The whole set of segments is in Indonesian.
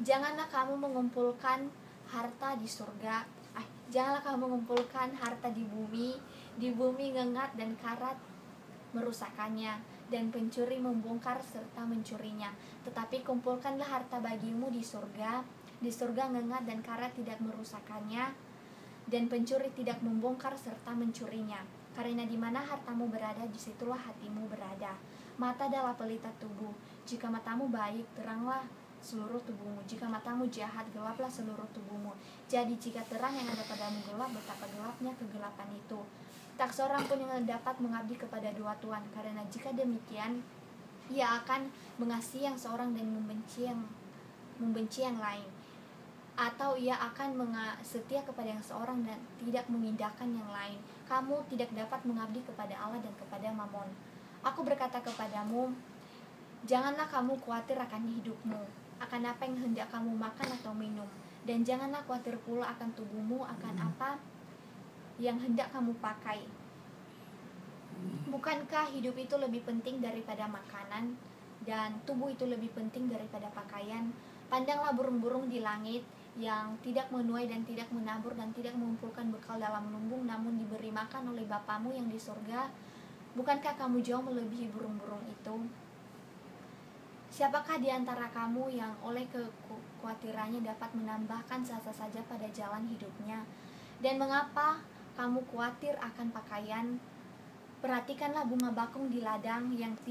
Janganlah kamu mengumpulkan harta di surga. Janganlah kamu mengumpulkan harta di bumi. Di bumi ngengat dan karat merusakkannya, dan pencuri membongkar serta mencurinya. Tetapi kumpulkanlah harta bagimu di surga. Di surga ngengat dan karat tidak merusakkannya, dan pencuri tidak membongkar serta mencurinya. Karena di mana hartamu berada, disitulah hatimu berada. Mata adalah pelita tubuh. Jika matamu baik, teranglah seluruh tubuhmu. Jika matamu jahat, gelaplah seluruh tubuhmu. Jadi jika terang yang ada padamu gelap, betapa gelapnya kegelapan itu. Tak seorang pun yang dapat mengabdi kepada dua tuan, karena jika demikian, ia akan mengasihi yang seorang dan membenci yang lain, atau ia akan setia kepada yang seorang dan tidak mengindahkan yang lain. Kamu tidak dapat mengabdi kepada Allah dan kepada Mamon. Aku berkata kepadamu, janganlah kamu khawatir akan hidupmu, akan apa yang hendak kamu makan atau minum, dan janganlah khawatir pula akan tubuhmu, akan apa yang hendak kamu pakai. Bukankah hidup itu lebih penting daripada makanan, dan tubuh itu lebih penting daripada pakaian? Pandanglah burung-burung di langit, yang tidak menuai dan tidak menabur dan tidak mengumpulkan bekal dalam lumbung, namun diberi makan oleh Bapamu yang di surga. Bukankah kamu jauh melebihi burung-burung itu? Siapakah di antara kamu yang oleh kekhawatirannya dapat menambahkan sasa saja pada jalan hidupnya? Dan mengapa kamu khawatir akan pakaian? Perhatikanlah bunga bakung di ladang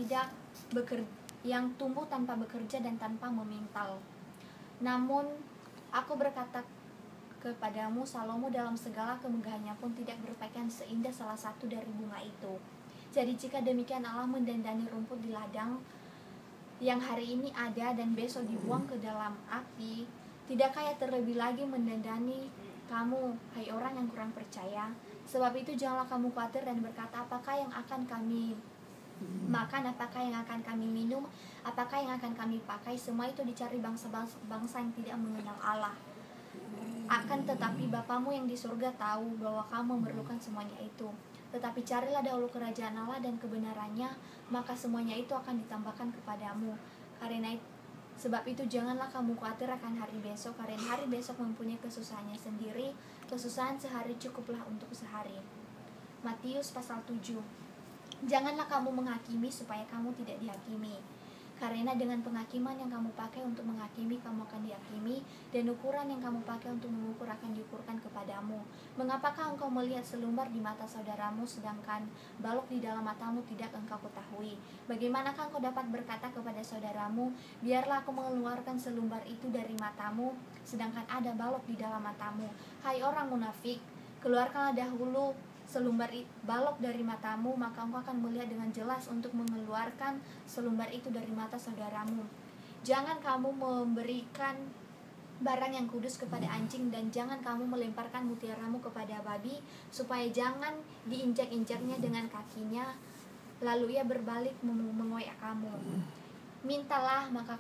yang tumbuh tanpa bekerja dan tanpa memintal. Namun aku berkata kepadamu, Salomo dalam segala kemegahannya pun tidak berpakaian seindah salah satu dari bunga itu. Jadi jika demikian Allah mendandani rumput di ladang yang hari ini ada dan besok dibuang ke dalam api, tidakkah ia terlebih lagi mendandani kamu, hai orang yang kurang percaya? Sebab itu janganlah kamu khawatir dan berkata, apakah yang akan kami makan, apakah yang akan kami minum, apakah yang akan kami pakai? Semua itu dicari bangsa yang tidak mengenal Allah. Akan tetapi Bapamu yang di surga tahu bahwa kamu memerlukan semuanya itu. Tetapi carilah dahulu kerajaan Allah dan kebenarannya, maka semuanya itu akan ditambahkan kepadamu. Sebab itu janganlah kamu khawatir akan hari besok, karena hari besok mempunyai kesusahannya sendiri. Kesusahan sehari cukuplah untuk sehari. Matius pasal 7. Janganlah kamu menghakimi supaya kamu tidak dihakimi. Karena dengan penghakiman yang kamu pakai untuk menghakimi, kamu akan dihakimi, dan ukuran yang kamu pakai untuk mengukur akan diukurkan kepadamu. Mengapakah engkau melihat selumbar di mata saudaramu, sedangkan balok di dalam matamu tidak engkau ketahui? Bagaimanakah engkau dapat berkata kepada saudaramu, biarlah aku mengeluarkan selumbar itu dari matamu, sedangkan ada balok di dalam matamu? Hai orang munafik, keluarkanlah dahulu balok dari matamu, maka engkau akan melihat dengan jelas untuk mengeluarkan selumbar itu dari mata saudaramu. Jangan kamu memberikan barang yang kudus kepada anjing, dan jangan kamu melemparkan mutiaramu kepada babi, supaya jangan diinjak-injaknya dengan kakinya, lalu ia berbalik mengoyak kamu. Mintalah maka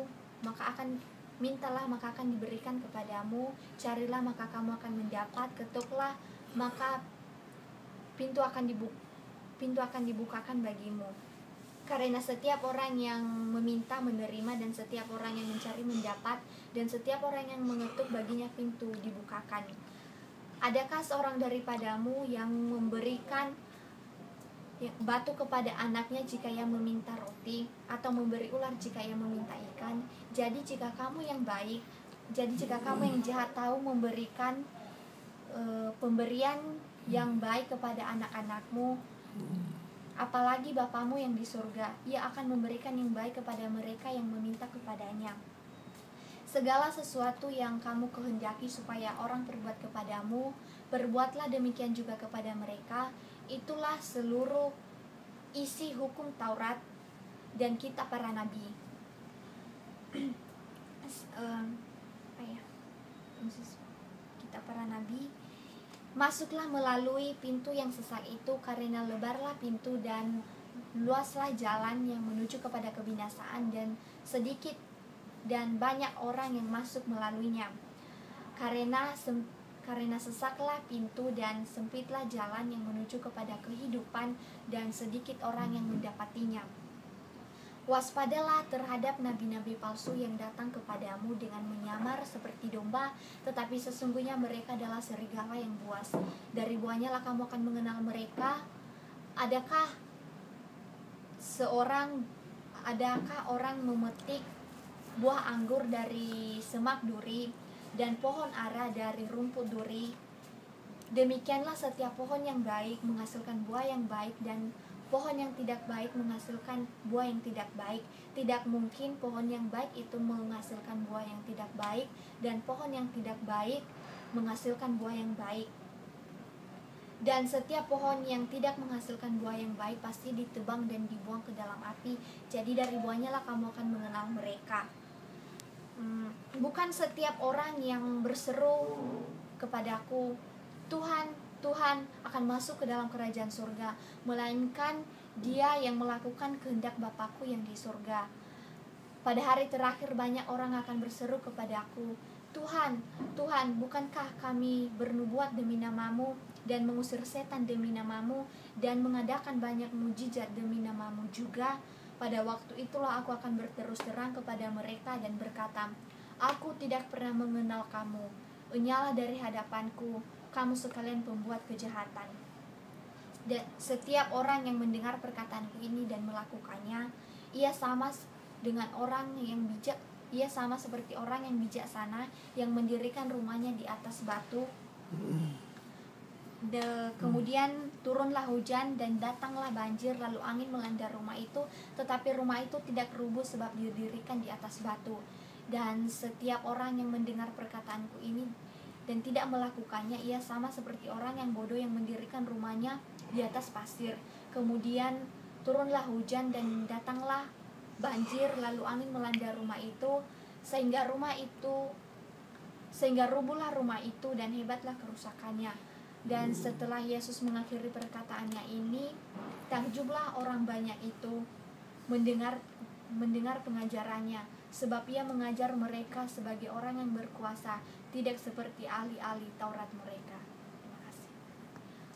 akan diberikan kepadamu, carilah maka kamu akan mendapat, ketoklah maka pintu akan dibukakan bagimu. Karena setiap orang yang meminta menerima, dan setiap orang yang mencari mendapat, dan setiap orang yang mengetuk baginya pintu dibukakan. Adakah seorang daripadamu yang memberikan batu kepada anaknya jika ia meminta roti, atau memberi ular jika ia meminta ikan? Jadi jika kamu yang jahat tahu memberikan pemberian yang baik kepada anak-anakmu, apalagi Bapamu yang di surga, ia akan memberikan yang baik kepada mereka yang meminta kepadanya. Segala sesuatu yang kamu kehendaki supaya orang perbuat kepadamu, perbuatlah demikian juga kepada mereka. Itulah seluruh isi hukum Taurat dan kitab para nabi. Kitab para nabi. Masuklah melalui pintu yang sesak itu, karena lebarlah pintu dan luaslah jalan yang menuju kepada kebinasaan, dan sedikit dan banyak orang yang masuk melaluinya. Karena sesaklah pintu dan sempitlah jalan yang menuju kepada kehidupan, dan sedikit orang yang mendapatinya. Waspadalah terhadap nabi-nabi palsu yang datang kepadamu dengan menyamar seperti domba, tetapi sesungguhnya mereka adalah serigala yang buas. Dari buahnya lah kamu akan mengenal mereka. Adakah orang memetik buah anggur dari semak duri dan pohon ara dari rumput duri? Demikianlah setiap pohon yang baik menghasilkan buah yang baik, dan pohon yang tidak baik menghasilkan buah yang tidak baik. Tidak mungkin pohon yang baik itu menghasilkan buah yang tidak baik, dan pohon yang tidak baik menghasilkan buah yang baik. Dan setiap pohon yang tidak menghasilkan buah yang baik pasti ditebang dan dibuang ke dalam api. Jadi dari buahnya lah kamu akan mengenal mereka. Bukan setiap orang yang berseru kepadaku, Tuhan, Tuhan, akan masuk ke dalam kerajaan surga, melainkan dia yang melakukan kehendak Bapakku yang di surga. Pada hari terakhir banyak orang akan berseru kepadaku, Tuhan, Tuhan, bukankah kami bernubuat demi namamu dan mengusir setan demi namamu dan mengadakan banyak mujizat demi namamu juga? Pada waktu itulah aku akan berterus terang kepada mereka dan berkata, aku tidak pernah mengenal kamu. Enyalah dari hadapanku, kamu sekalian pembuat kejahatan. Dan setiap orang yang mendengar perkataanku ini dan melakukannya, ia sama dengan orang yang bijak. Ia sama seperti orang yang bijaksana yang mendirikan rumahnya di atas batu. Kemudian turunlah hujan dan datanglah banjir, lalu angin melanda rumah itu, tetapi rumah itu tidak rubuh sebab didirikan di atas batu. Dan setiap orang yang mendengar perkataanku ini dan tidak melakukannya, ia sama seperti orang yang bodoh yang mendirikan rumahnya di atas pasir. Kemudian turunlah hujan dan datanglah banjir, lalu angin melanda rumah itu, sehingga rubuhlah rumah itu dan hebatlah kerusakannya. Dan setelah Yesus mengakhiri perkataannya ini, takjublah orang banyak itu mendengar pengajarannya, sebab ia mengajar mereka sebagai orang yang berkuasa, tidak seperti ahli-ahli Taurat mereka.